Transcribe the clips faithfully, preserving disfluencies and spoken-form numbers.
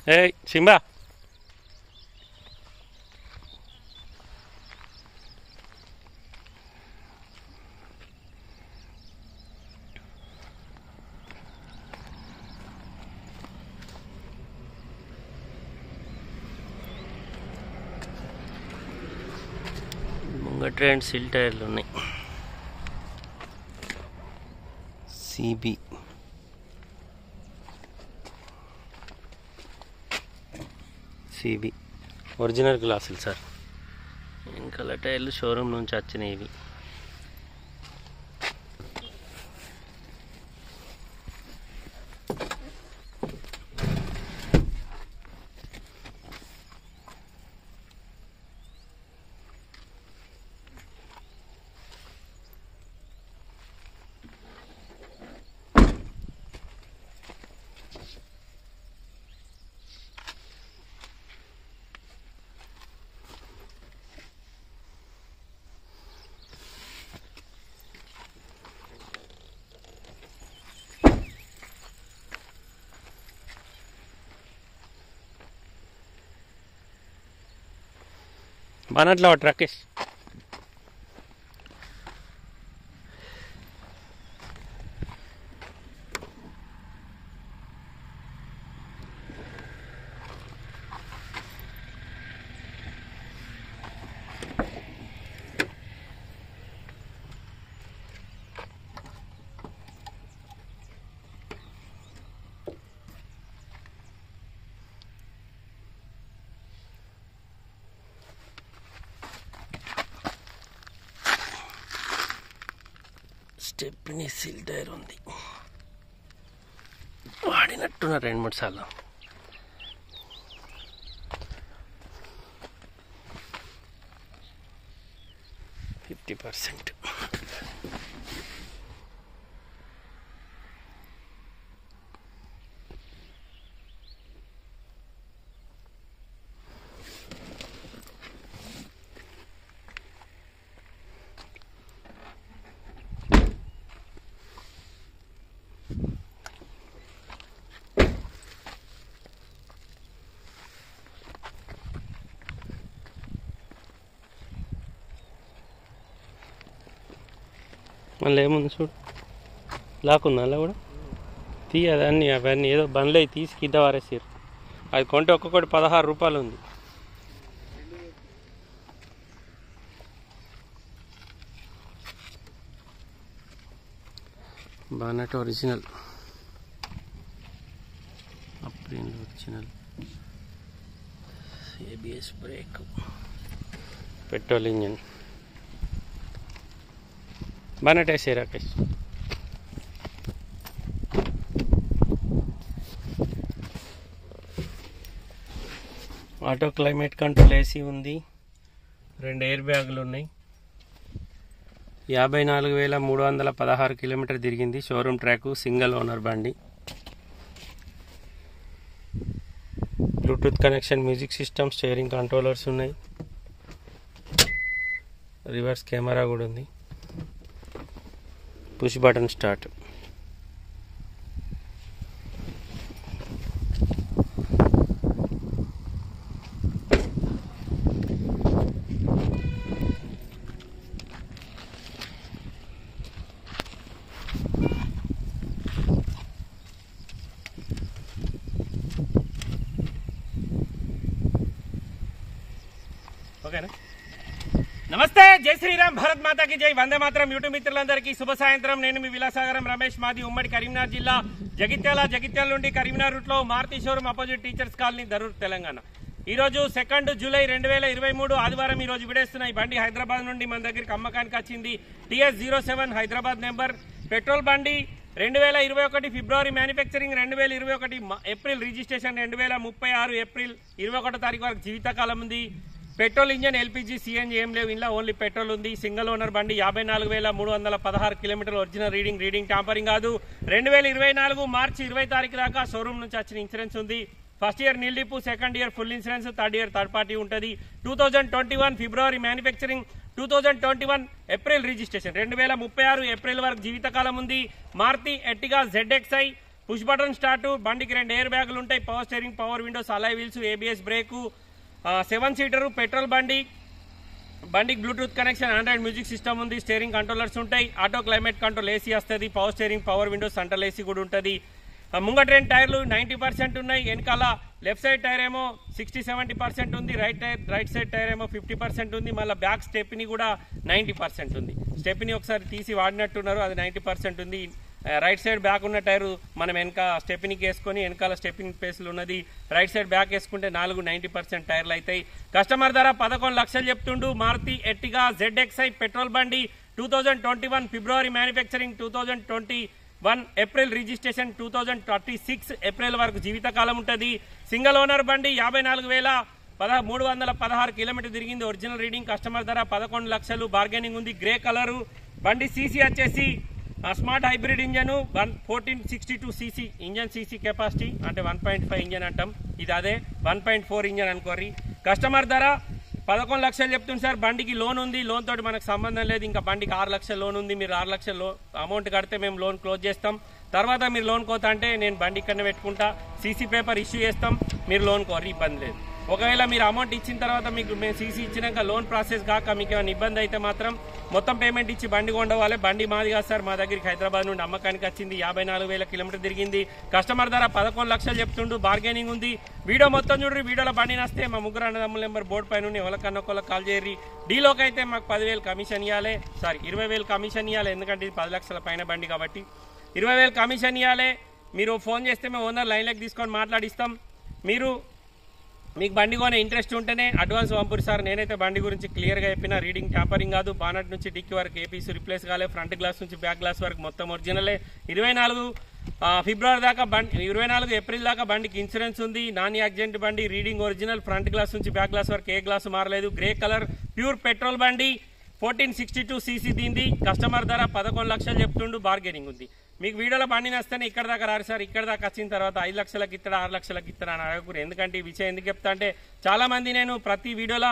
ఏ Simba ముంగట రెండు seal టైర్లు ఉన్నాయి. సిబి సిబి ఒరిజినల్ గ్లాసులు సార్. ఇంకా టైర్లు షోరూమ్ నుంచి వచ్చినాయి. ఇవి బానట్లో రాకేష్ స్టెప్ని సిల్ టైర్ ఉంది. వాడినట్టున్న రెండు మూడు సార్లు. ఫిఫ్టీ పర్సెంట్ మళ్ళీ ఏముంది చూడు, లాక్ ఉందా అలా కూడా తీయదు. అన్నీ అవన్నీ ఏదో బండ్లు అవి తీసి కింద వారేసారు. అది కొంటే ఒక్కొక్కటి పదహారు రూపాయలు ఉంది. బానట్ ఒరిజినల్, అప్రిల్ original, ABS brake, petrol engine. Bonnet వేసే Rakesh. Auto climate control AC ఉంది. రెండు ఎయిర్ బ్యాగులు ఉన్నాయి. యాభై నాలుగు వేల మూడు వందల పదహారు కిలోమీటర్ తిరిగింది. షోరూమ్ ట్రాక్, సింగిల్ ఓనర్ బండి. Bluetooth connection, music system, steering controllers ఉన్నాయి. రివర్స్ కెమెరా కూడా ఉంది. Push button start. ఓకేనా? నమస్తే, జై శ్రీరామ్, భారత్ మాతాకి జై, వందే మాతరం. యూట్యూబ్ మిత్రులందరికీ శుభ సాయంత్రం. నేను మీ విలాసాగరం రమేష్. మాది ఉమ్మడి కరీంనగర్ జిల్లా, జగిత్యాల. జగిత్యాల నుండి కరీంనగర్ రూట్ లో Maruti showroom opposite teachers colony, Darur, Telangana. ఈ రోజు సెకండ్ జూలై రెండు వేల ఇరవై మూడు ఆదివారం. ఈ రోజు విడేస్తున్న ఈ బండి హైదరాబాద్ నుండి మన దగ్గరికి అమ్మకానికి వచ్చింది. TS zero seven Hyderabad number, petrol బండి. రెండు వేల ఇరవై ఒకటి ఫిబ్రవరి మ్యానుఫ్యాక్చరింగ్, రెండు వేల ఇరవై ఒకటి ఏప్రిల్ రిజిస్ట్రేషన్, రెండు వేల ముప్పై ఆరు ఏప్రిల్ ఇరవై ఒకటో తారీఖు వరకు జీవితకాలం ఉంది. పెట్రోల్ ఇంజన్, ఎల్పీజీ, సిఎన్జీ ఏం లేవు. ఇంట్లో ఓన్లీ పెట్రోల్ ఉంది. సింగిల్ ఓనర్ బండి. యాభై నాలుగు వేల మూడు వందల పదహారు కిలోమీటర్లు ఒరిజినల్ రీడింగ్. రీడింగ్ టాంపరింగ్ కాదు. రెండు వేల ఇరవై నాలుగు మార్చి ఇరవై తారీఖు దాకా షోరూమ్ నుంచి వచ్చిన ఇన్సూరెన్స్ ఉంది. First year nil dep, second year full insurance, third year third party ఉంటుంది. Two thousand twenty one February manufacturing, two thousand twenty one April registration, రెండు వేల ముప్పై ఆరు ఏప్రిల్ వరకు జీవితకాలం ఉంది. Maruti Ertiga ZXi push button start, బండికి రెండు ఎయిర్ బ్యాగులు ఉంటాయి, power steering, power windows, alloy wheels, ABS brake, seven seater, petrol బండి, బండికి Bluetooth connection, Android music system ఉంది, స్టీరింగ్ కంట్రోలర్స్ ఉంటాయి, ఆటో క్లైమేట్ కంట్రోల్, ఏసీ వస్తుంది, power steering, power windows, central AC కూడా ఉంటుంది. ముంగట రెండు టైర్లు నైంటీ పర్సెంట్ ఉన్నాయి, వెనకాల లెఫ్ట్ సైడ్ టైర్ ఏమో సిక్స్టీ సెవెంటీ పర్సెంట్ ఉంది, right tyre right side tyre ఏమో ఫిఫ్టీ పర్సెంట్ ఉంది, మళ్ళీ బ్యాక్ స్టెప్ని కూడా నైంటీ పర్సెంట్ ఉంది. స్టెప్ని ఒకసారి తీసి వాడినట్టున్నారు, అది నైంటీ పర్సెంట్ ఉంది. రైట్ సైడ్ బ్యాక్ ఉన్న టైరు మనం వెనక స్టెప్నికి వేసుకొని వెనకాల స్టెప్పింగ్ ప్లేస్లు ఉన్నది, రైట్ సైడ్ బ్యాక్ వేసుకుంటే నాలుగు నైంటీ పర్సెంట్ టైర్లు అవుతాయి. కస్టమర్ ధర పదకొండు లక్షలు చెప్తుండు. మారుతి ఎర్టిగా జెడ్ఎక్స్ఐ పెట్రోల్ బండి, two thousand twenty one February manufacturing, two thousand twenty one April registration, two thousand thirty six April వరకు జీవితకాలం ఉంటుంది. సింగిల్ ఓనర్ బండి, యాభై నాలుగు వేల పద మూడు వందల పదహారు కిలోమీటర్ తిరిగింది. Original reading. కస్టమర్ ధర పదకొండు లక్షలు. బార్గెనింగ్ ఉంది. గ్రే కలరు బండి. సీసీ వచ్చేసి smart hybrid engine, one fourteen sixty two CC engine. CC capacity అంటే వన్ పాయింట్ ఫైవ్ ఇంజన్ అంటాం, ఇది అదే వన్ పాయింట్ ఫోర్ ఇంజన్ అనుకోర్రి. కస్టమర్ ధర పదకొండు లక్షలు చెప్తుంది సార్. బండికి లోన్ ఉంది, లోన్ తోటి మనకు సంబంధం లేదు. ఇంకా బండికి ఆరు లక్షల లోన్ ఉంది. మీరు ఆరు లక్షల లో అమౌంట్ కడితే మేము లోన్ క్లోజ్ చేస్తాం. తర్వాత మీరు లోన్ కోతా అంటే నేను బండి ఇక్కడనే పెట్టుకుంటా, సీసీ పేపర్ ఇష్యూ చేస్తాం, మీరు లోన్ కోరి, ఇబ్బంది లేదు. ఒకవేళ మీరు అమౌంట్ ఇచ్చిన తర్వాత మీకు మేము సీసీ ఇచ్చినాక లోన్ ప్రాసెస్ కాక మీకు ఏమైనా ఇబ్బంది అయితే మాత్రం మొత్తం పేమెంట్ ఇచ్చి బండి కొండవాలి. బండి మాది కాదు సార్, మా దగ్గరికి హైదరాబాద్ నుండి అమ్మకానికి వచ్చింది. యాభై నాలుగు వేల కిలోమీటర్ తిరిగింది. కస్టమర్ ధర పదకొండు లక్షలు చెప్తుండు. బార్గెనింగ్ ఉంది. వీడియో మొత్తం చూడండి. వీడియోలో బండి నస్తే మా ముగ్గురు అన్నదమ్ముల నెంబర్ బోర్డు పైన ఎవరికన్నా ఒకళ్ళకి కాల్ చేయరి. డీలోకి అయితే మాకు పదివేలు కమిషన్ ఇవ్వాలి, సారీ ఇరవై వేలు కమిషన్ ఇవ్వాలి, ఎందుకంటే ఇది పది లక్షల పైన బండి కాబట్టి ఇరవై వేలు కమిషన్ ఇవ్వాలి. మీరు ఫోన్ చేస్తే మేము ఓనర్ లైన్లోకి తీసుకొని మాట్లాడిస్తాం. మీరు మీకు బండి కొనే ఇంట్రెస్ట్ ఉంటేనే అడ్వాన్స్ పంపురు సార్. నేనైతే బండి గురించి క్లియర్గా చెప్పిన. రీడింగ్ ట్యాంపరింగ్ కాదు. బానట్ నుంచి డిక్కి వరకు ఏపీసీ రిప్లేస్ కాలే. ఫ్రంట్ గ్లాస్ నుంచి బ్యాక్ గ్లాస్ వరకు మొత్తం ఒరిజినలే. ఇరవై నాలుగు ఫిబ్రవరి దాకా బండి, ఇరవై నాలుగు ఏప్రిల్ దాకా బండికి ఇన్సూరెన్స్ ఉంది. నాన్ యాక్సిడెంట్ బండి. Reading original. ఫ్రంట్ గ్లాస్ నుంచి బ్యాక్ గ్లాస్ వరకు ఏ గ్లాసు మారలేదు. గ్రే కలర్ ప్యూర్ పెట్రోల్ బండి. ఫోర్టీన్ సిక్స్టీ టూ సీసీ దీంది. కస్టమర్ ధర పదకొండు లక్షలు చెప్తుండు. బార్గెనింగ్ ఉంది. మీకు వీడియోలో బండి నస్తేనే ఇక్కడ దాకా రారు సార్. ఇక్కడ దాకా వచ్చిన తర్వాత ఐదు లక్షలకి ఇస్తాడా ఆరు లక్షలకి ఇస్తాడా అని అడగకూడదు. ఎందుకంటే ఈ విషయం ఎందుకు చెప్తా అంటే చాలా మంది నేను ప్రతి వీడియోలో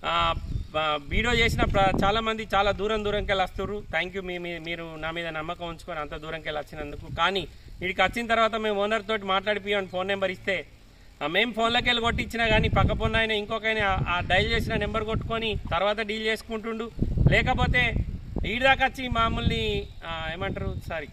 వీడియో చేసిన చాలా మంది చాలా దూరం దూరంకి వెళ్ళి వస్తారు. థ్యాంక్ యూ, మీ మీరు నా మీద నమ్మకం ఉంచుకొని అంత దూరంకి వెళ్ళి వచ్చినందుకు. కానీ వీడికి వచ్చిన తర్వాత మేము ఓనర్ తోటి మాట్లాడిపోయాం. ఫోన్ నెంబర్ ఇస్తే మేము ఫోన్లోకి వెళ్ళి కొట్టించినా కానీ పక్క పొన్న ఆయన ఇంకొకైనా ఆ డైల్ చేసిన నెంబర్ కొట్టుకొని తర్వాత డీల్ చేసుకుంటుండు. లేకపోతే ఈడి దాకా వచ్చి మామూల్ని ఏమంటారు సారీ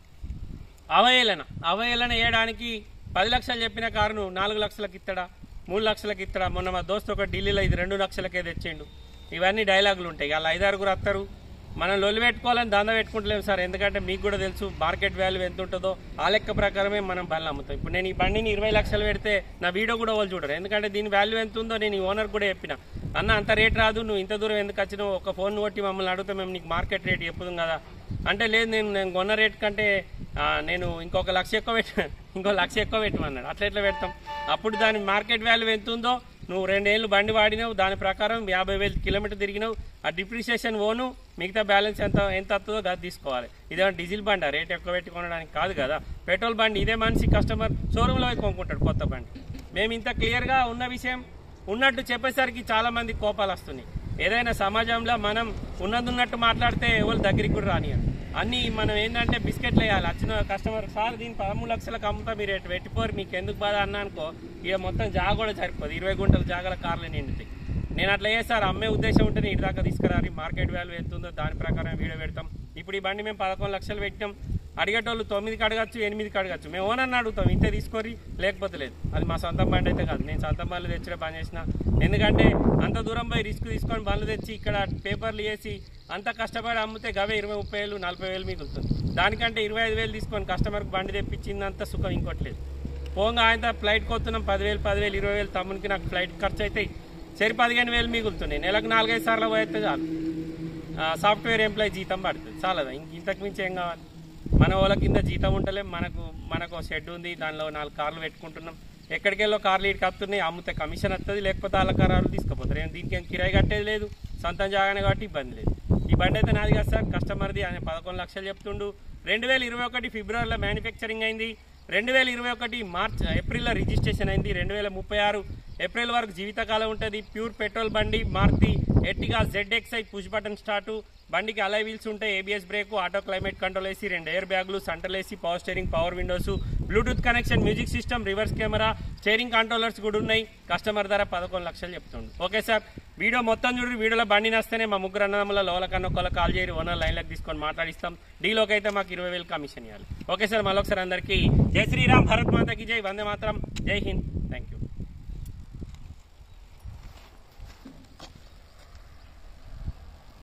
అవహేళన అవహేళన వేయడానికి పది లక్షలు చెప్పిన కారును నాలుగు లక్షలకు ఇస్తాడా, మూడు లక్షలకు ఇస్తాడా? మొన్న మా దోస్తు ఒక ఢిల్లీలో ఇది రెండు లక్షలకే తెచ్చిండు. ఇవన్నీ డైలాగులు ఉంటాయి. అలా ఐదారుగురు వస్తారు. మనం లొల్లి పెట్టుకోవాలని దంద పెట్టుకుంటలేము సార్. ఎందుకంటే మీకు కూడా తెలుసు మార్కెట్ వాల్యూ ఎంత ఉంటుందో ఆ లెక్క ప్రకారమే మనం బండ్లు అమ్ముతాం. ఇప్పుడు నేను ఈ బండిని ఇరవై లక్షలు పెడితే నా వీడియో కూడా వాళ్ళు చూడరు. ఎందుకంటే దీని వాల్యూ ఎంత ఉందో నేను ఈ ఓనర్ కూడా చెప్పిన. అన్న అంత రేట్ రాదు, నువ్వు ఇంత దూరం ఎందుకు వచ్చినావు, ఒక ఫోన్ కొట్టి మమ్మల్ని అడిగితే మేము నీకు మార్కెట్ రేట్ చెప్పుదాం కదా అంటే, లేదు నేను నేను కొన్న రేట్ కంటే నేను ఇంకొక లక్ష ఎక్కువ పెట్ట ఇంకో లక్ష ఎక్కువ పెట్టమన్నాడు. అట్లా ఎట్లా పెడతాం? అప్పుడు దాని మార్కెట్ వాల్యూ ఎంత ఉందో నువ్వు రెండేళ్ళు బండి వాడినావు, దాని ప్రకారం యాభై వేలు కిలోమీటర్ తిరిగినావు, ఆ డిప్రిసియేషన్ ఓను మిగతా బ్యాలెన్స్ ఎంత ఎంత వస్తుందో అది తీసుకోవాలి. ఇదేమో డీజిల్ బండి రేట్ ఎక్కువ పెట్టి కొనడానికి కాదు కదా. పెట్రోల్ బండి. ఇదే మనిషి కస్టమర్ షోరూంలో కొనుక్కుంటాడు కొత్త బండి. మేము ఇంత క్లియర్గా ఉన్న విషయం ఉన్నట్టు చెప్పేసరికి చాలా మంది కోపాలు వస్తున్నాయి. ఏదైనా సమాజంలో మనం ఉన్నది ఉన్నట్టు మాట్లాడితే ఎవరు దగ్గరికి కూడా రానియాలి. అన్నీ మనం ఏంటంటే బిస్కెట్లు వేయాలి. వచ్చిన కస్టమర్ సార్ దీన్ని పదమూడు లక్షలకు అమ్ముతా మీరు ఎటు పెట్టిపోరు, మీకు ఎందుకు బాధ అన్నా అనుకో, ఇక మొత్తం జాగ కూడా సరిపోదు. ఇరవై గుంటల జాగల కార్లు నిండుతాయి. నేను అట్లా చేస్తారు. అమ్మే ఉద్దేశం ఉంటేనే ఇటు దాకా తీసుకురాలి. మార్కెట్ వాల్యూ ఎంత ఉందో దాని ప్రకారం వీడియో పెడతాం. ఇప్పుడు ఈ బండి మేము పదకొండు లక్షలు పెట్టాం. అడిగేటోళ్ళు తొమ్మిదికి అడగచ్చు, ఎనిమిదికి అడగచ్చు. మేము ఓనర్ని అడుగుతాం, ఇంతే తీసుకోరి లేకపోతే లేదు. అది మా సొంత బండి అయితే కాదు. నేను సొంత బండ్లు తెచ్చే పని చేసిన. ఎందుకంటే అంత దూరం పోయి రిస్క్ తీసుకొని బండ్లు తెచ్చి ఇక్కడ పేపర్లు వేసి అంత కష్టపడి అమ్మితే గవే ఇరవై ముప్పై వేలు నలభై వేలు మిగులుతుంది. దానికంటే ఇరవై ఐదు వేలు తీసుకొని కస్టమర్కి బండి తెప్పించిందంత సుఖం ఇంకోట్లేదు. పోగా ఆయన ఫ్లైట్ కొత్తున్నాం పదివేలు పదివేలు ఇరవై వేలు తమ్మునికి నాకు ఫ్లైట్ ఖర్చు అవుతాయి. సరి పదిహేను వేలు మిగులుతున్నాయి. నెలకు నాలుగైదు సార్లు పోయితే చాలు. సాఫ్ట్వేర్ ఎంప్లాయీ జీతం పడుతుంది చాలదా, ఇంక ఇంతకు మించి ఏం కావాలి? మన వాళ్ళ కింద జీతం ఉంటలేం. మనకు మనకు షెడ్ ఉంది, దానిలో నాలుగు కార్లు పెట్టుకుంటున్నాం. ఎక్కడికి వెళ్ళో కార్లు ఇటు కత్తున్నాయి. అమ్మితే కమిషన్ వస్తుంది, లేకపోతే వాళ్ళ కారు తీసుకుపోతారు. నేను దీనికి ఏం కిరాయి కట్టేది లేదు, సొంతం జాగానే కాబట్టి ఇబ్బంది లేదు. ఈ బండి అయితే నాది కాదు సార్, కస్టమర్ది. ఆయన పదకొండు లక్షలు చెప్తుండు. రెండు వేల ఇరవై ఒకటి ఫిబ్రవరిలో మ్యానుఫ్యాక్చరింగ్ అయింది. రెండు వేల ఇరవై ఒకటి మార్చ్ ఏప్రిల్లో రిజిస్ట్రేషన్ అయింది. రెండు వేల ముప్పై ఆరు ఏప్రిల్ వరకు జీవితకాలం ఉంటుంది. ప్యూర్ పెట్రోల్ బండి Maruti Ertiga ZXi push button start. బండికి అలై వీల్స్ ఉంటాయి, ABS brake, auto climate control AC, రెండు ఎయిర్ బ్యాగులు, central AC, power steering, power windows, Bluetooth connection, music system, reverse camera, steering controllers కూడా ఉన్నాయి. కస్టమర్ ధర పదకొండు లక్షలు చెప్తుండు. ఓకే సార్, వీడియో మొత్తం చూడండి. వీడియోలో బండి నస్తేనే మా ముగ్గురు అన్నదమ్ముల లోలకన్నా ఒకళ్ళ కాల్ చేయరు, ఓనర్ లైన్లకు తీసుకొని మాట్లాడిస్తాం. డీలోకి అయితే మాకు ఇరవై వేలు కమిషన్ ఇవ్వాలి. ఓకే సార్, మళ్ళొకసారి అందరికీ జై శ్రీరామ్, భారత్ మాతకి జై, వందే మాతరం, జై హింద్.